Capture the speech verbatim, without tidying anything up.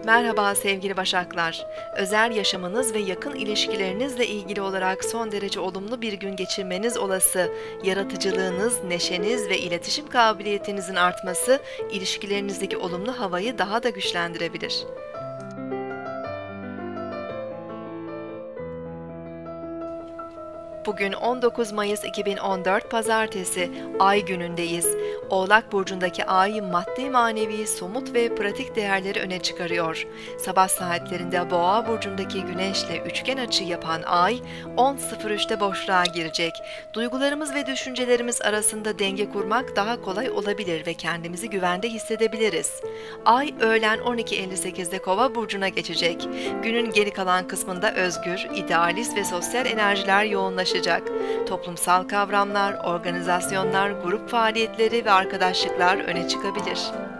Merhaba sevgili Başaklar. Özel yaşamınız ve yakın ilişkilerinizle ilgili olarak son derece olumlu bir gün geçirmeniz olası. Yaratıcılığınız, neşeniz ve iletişim kabiliyetinizin artması ilişkilerinizdeki olumlu havayı daha da güçlendirebilir. Bugün on dokuz Mayıs iki bin on dört Pazartesi, Ay günündeyiz. Oğlak burcundaki Ay, maddi manevi, somut ve pratik değerleri öne çıkarıyor. Sabah saatlerinde Boğa burcundaki Güneş'le üçgen açı yapan Ay, on sıfır üçte boşluğa girecek. Duygularımız ve düşüncelerimiz arasında denge kurmak daha kolay olabilir ve kendimizi güvende hissedebiliriz. Ay, öğlen on iki elli sekizde Kova burcuna geçecek. Günün geri kalan kısmında özgür, idealist ve sosyal enerjiler yoğunlaşacak. Toplumsal kavramlar, organizasyonlar, grup faaliyetleri ve arkadaşlıklar öne çıkabilir.